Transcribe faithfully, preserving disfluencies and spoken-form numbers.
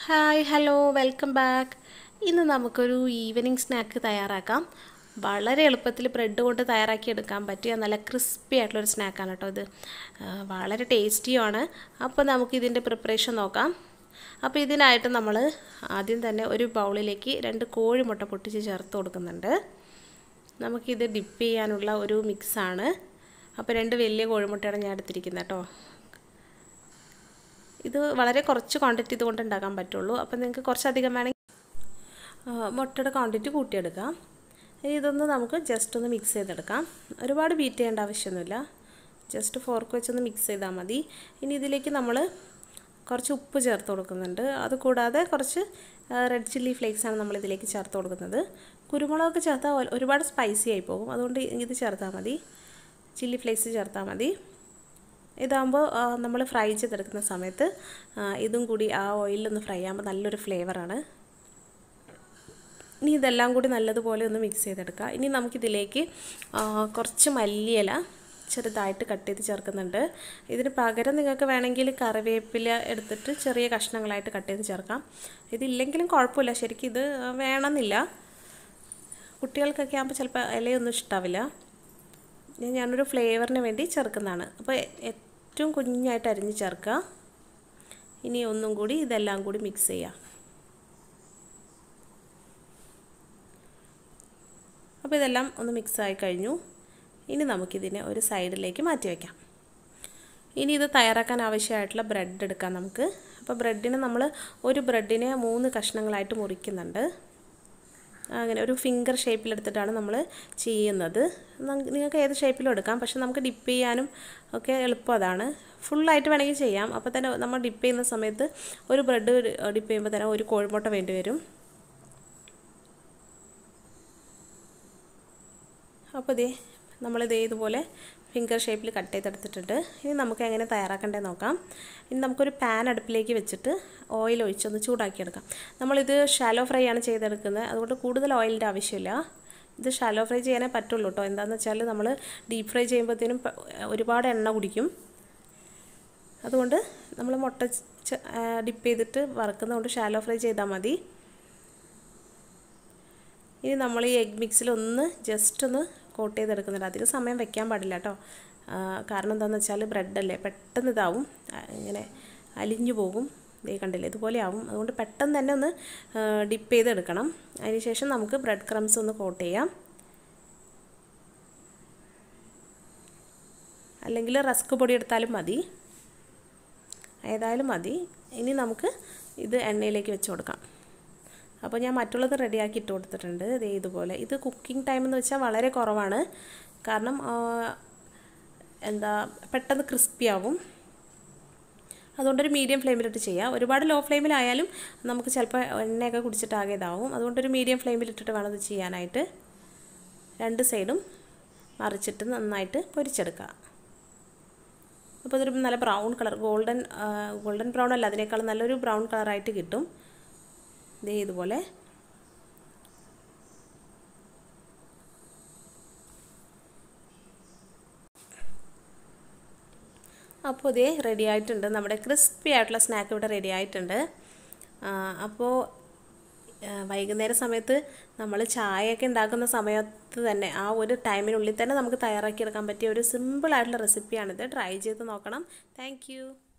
Hi hello welcome back. ഇന്ന് നമുക്കൊരു evening snack തയ്യാറാക്കാം. വളരെ എളുപ്പത്തിൽ ബ്രെഡ് കൊണ്ട് തയ്യാറാക്കിയെടുക്കാൻ പറ്റിയ നല്ല ക്രിസ്പി ആയിട്ടുള്ളൊരു സ്നാക്കാണ് കേട്ടോ ഇത്. വളരെ ടേസ്റ്റിയുമാണ്. അപ്പോൾ നമുക്കിതിൻ്റെ പ്രിപ്പറേഷൻ നോക്കാം. അപ്പോൾ ഇതിനായിട്ട് നമ്മൾ ആദ്യം തന്നെ ഒരു ബൗളിലേക്ക് രണ്ട് കോഴിമുട്ട പൊട്ടിച്ച് ചേർത്ത് കൊടുക്കുന്നുണ്ട്. നമുക്കിത് ഡിപ്പ് ചെയ്യാനുള്ള ഒരു മിക്സാണ്. അപ്പോൾ രണ്ട് വലിയ കോഴിമുട്ടയാണ് ഞാൻ എടുത്തിരിക്കുന്നത് കേട്ടോ. ഇത് വളരെ കുറച്ച് ക്വാണ്ടിറ്റി ഇതുകൊണ്ട് ഉണ്ടാക്കാൻ പറ്റുള്ളൂ. അപ്പോൾ നിങ്ങൾക്ക് കുറച്ചധികം വേണമെങ്കിൽ മുട്ടയുടെ ക്വാണ്ടിറ്റി കൂട്ടിയെടുക്കാം. ഇതൊന്ന് നമുക്ക് ജസ്റ്റ് ഒന്ന് മിക്സ് ചെയ്തെടുക്കാം. ഒരുപാട് ബീറ്റ് ചെയ്യേണ്ട ആവശ്യമൊന്നുമില്ല. ജസ്റ്റ് ഫോർക്ക് വെച്ചൊന്ന് മിക്സ് ചെയ്താൽ മതി. ഇനി ഇതിലേക്ക് നമ്മൾ കുറച്ച് ഉപ്പ് ചേർത്ത് കൊടുക്കുന്നുണ്ട്. അതുകൂടാതെ കുറച്ച് റെഡ് ചില്ലി ഫ്ലേക്സാണ് നമ്മൾ ഇതിലേക്ക് ചേർത്ത് കൊടുക്കുന്നത്. കുരുമുളകൊക്കെ ചേർത്താൽ ഒരുപാട് സ്പൈസി ആയി പോകും. അതുകൊണ്ട് ഇത് ചേർത്താൽ മതി. ചില്ലി ഫ്ലേക്സ് ചേർത്താൽ മതി. ഇതാകുമ്പോൾ നമ്മൾ ഫ്രൈ ചെയ്തെടുക്കുന്ന സമയത്ത് ഇതും കൂടി ആ ഓയിലൊന്ന് ഫ്രൈ ആകുമ്പോൾ നല്ലൊരു ഫ്ലേവറാണ്. ഇനി ഇതെല്ലാം കൂടി നല്ലതുപോലെ ഒന്ന് മിക്സ് ചെയ്തെടുക്കുക. ഇനി നമുക്കിതിലേക്ക് കുറച്ച് മല്ലിയില ചെറുതായിട്ട് കട്ട് ചെയ്ത് ചേർക്കുന്നുണ്ട്. ഇതിന് പകരം നിങ്ങൾക്ക് വേണമെങ്കിൽ കറിവേപ്പില എടുത്തിട്ട് ചെറിയ കഷ്ണങ്ങളായിട്ട് കട്ട് ചെയ്ത് ചേർക്കാം. ഇതില്ലെങ്കിലും കുഴപ്പമില്ല. ശരിക്കും ഇത് വേണമെന്നില്ല. കുട്ടികൾക്കൊക്കെ ആകുമ്പോൾ ചിലപ്പോൾ ഇലയൊന്നും ഇഷ്ടാവില്ല. ഞാനൊരു ഫ്ലേവറിന് വേണ്ടി ചേർക്കുന്നതാണ്. അപ്പോൾ ഏറ്റവും കുഞ്ഞായിട്ട് അരിഞ്ഞ് ചേർക്കുക. ഇനി ഒന്നും കൂടി ഇതെല്ലാം കൂടി മിക്സ് ചെയ്യുക. അപ്പോൾ ഇതെല്ലാം ഒന്ന് മിക്സായി കഴിഞ്ഞു. ഇനി നമുക്കിതിനെ ഒരു സൈഡിലേക്ക് മാറ്റി വയ്ക്കാം. ഇനി ഇത് തയ്യാറാക്കാൻ ആവശ്യമായിട്ടുള്ള ബ്രെഡ് എടുക്കാം നമുക്ക്. അപ്പോൾ ബ്രെഡിന് നമ്മൾ ഒരു ബ്രെഡിനെ മൂന്ന് കഷ്ണങ്ങളായിട്ട് മുറിക്കുന്നുണ്ട്. അങ്ങനെ ഒരു ഫിംഗർ ഷേപ്പിലെടുത്തിട്ടാണ് നമ്മൾ ചെയ്യുന്നത്. നിങ്ങൾക്ക് ഏത് ഷേപ്പിലും എടുക്കാം. പക്ഷെ നമുക്ക് ഡിപ്പ് ചെയ്യാനും ഒക്കെ എളുപ്പം അതാണ്. ഫുള്ളായിട്ട് വേണമെങ്കിൽ ചെയ്യാം. അപ്പോൾ തന്നെ നമ്മൾ ഡിപ്പ് ചെയ്യുന്ന സമയത്ത് ഒരു ബ്രെഡ് ഡിപ്പ് ചെയ്യുമ്പോൾ തന്നെ ഒരു കോഴിമുട്ട വേണ്ടി വരും. അപ്പോൾ ഇതേ നമ്മളിതേ ഇതുപോലെ ഫിംഗർ ഷേപ്പിൽ കട്ട് ചെയ്തെടുത്തിട്ടുണ്ട്. ഇനി നമുക്ക് എങ്ങനെ തയ്യാറാക്കേണ്ടത് നോക്കാം. ഇനി നമുക്കൊരു പാൻ അടുപ്പിലേക്ക് വെച്ചിട്ട് ഓയിൽ ഒഴിച്ചൊന്ന് ചൂടാക്കിയെടുക്കാം. നമ്മളിത് ഷാലോ ഫ്രൈ ആണ് ചെയ്തെടുക്കുന്നത്. അതുകൊണ്ട് കൂടുതൽ ഓയിലിൻ്റെ ആവശ്യമില്ല. ഇത് ഷാലോ ഫ്രൈ ചെയ്യാനേ പറ്റുള്ളൂ കേട്ടോ. എന്താണെന്ന് വെച്ചാൽ നമ്മൾ ഡീപ്പ് ഫ്രൈ ചെയ്യുമ്പോഴത്തേനും ഒരുപാട് എണ്ണ കുടിക്കും. അതുകൊണ്ട് നമ്മൾ മുട്ട ഡിപ്പ് ചെയ്തിട്ട് വറുക്കുന്നതുകൊണ്ട് ഷാലോ ഫ്രൈ ചെയ്താൽ മതി. ഇനി നമ്മൾ ഈ എഗ് മിക്സിലൊന്ന് ജസ്റ്റ് ഒന്ന് കോട്ട് ചെയ്തെടുക്കുന്നുണ്ട്. അധികം സമയം വെക്കാൻ പാടില്ല കേട്ടോ. കാരണം എന്താണെന്ന് വെച്ചാൽ ബ്രെഡല്ലേ, പെട്ടെന്ന് ഇതാവും, ഇങ്ങനെ അലിഞ്ഞു പോകും. ഇതേ കണ്ടില്ലേ, ഇതുപോലെ ആവും. അതുകൊണ്ട് പെട്ടെന്ന് തന്നെ ഒന്ന് ഡിപ്പ് ചെയ്തെടുക്കണം. അതിനുശേഷം നമുക്ക് ബ്രെഡ് ക്രംസ് ഒന്ന് കോട്ട് ചെയ്യാം. അല്ലെങ്കിൽ റസ്ക് പൊടി എടുത്താലും മതി, ഏതായാലും മതി. ഇനി നമുക്ക് ഇത് എണ്ണയിലേക്ക് വെച്ച് കൊടുക്കാം. അപ്പോൾ ഞാൻ മറ്റുള്ളത് റെഡിയാക്കി ഇട്ട് കൊടുത്തിട്ടുണ്ട്. ഇതേ ഇതുപോലെ. ഇത് കുക്കിംഗ് ടൈം എന്ന് വെച്ചാൽ വളരെ കുറവാണ്. കാരണം എന്താ പെട്ടെന്ന് ക്രിസ്പി ആവും. അതുകൊണ്ടൊരു മീഡിയം ഫ്ലെയിമിലിട്ട് ചെയ്യാം. ഒരുപാട് ലോ ഫ്ലെയിമിലായാലും നമുക്ക് ചിലപ്പോൾ എണ്ണയൊക്കെ കുടിച്ചിട്ടാകെ ഇതാവും. അതുകൊണ്ടൊരു മീഡിയം ഫ്ലെയിമിലിട്ടിട്ട് വേണം ഇത് ചെയ്യാനായിട്ട്. രണ്ട് സൈഡും മറിച്ചിട്ട് നന്നായിട്ട് പൊരിച്ചെടുക്കുക. അപ്പോൾ ഇതൊരു നല്ല brown colour, golden golden brown അല്ല, അതിനേക്കാൾ നല്ലൊരു ബ്രൗൺ കളറായിട്ട് കിട്ടും. ദേ ഇതുപോലെ. അപ്പോൾ ഇതേ റെഡി ആയിട്ടുണ്ട്. നമ്മുടെ ക്രിസ്പി ആയിട്ടുള്ള സ്നാക്ക് ഇവിടെ റെഡി ആയിട്ടുണ്ട്. അപ്പോൾ വൈകുന്നേര സമയത്ത് നമ്മൾ ചായയൊക്കെ ഉണ്ടാക്കുന്ന സമയത്ത് തന്നെ ആ ഒരു ടൈമിനുള്ളിൽ തന്നെ നമുക്ക് തയ്യാറാക്കിയെടുക്കാൻ പറ്റിയ ഒരു സിമ്പിൾ ആയിട്ടുള്ള റെസിപ്പിയാണിത്. ട്രൈ ചെയ്ത് നോക്കണം. താങ്ക്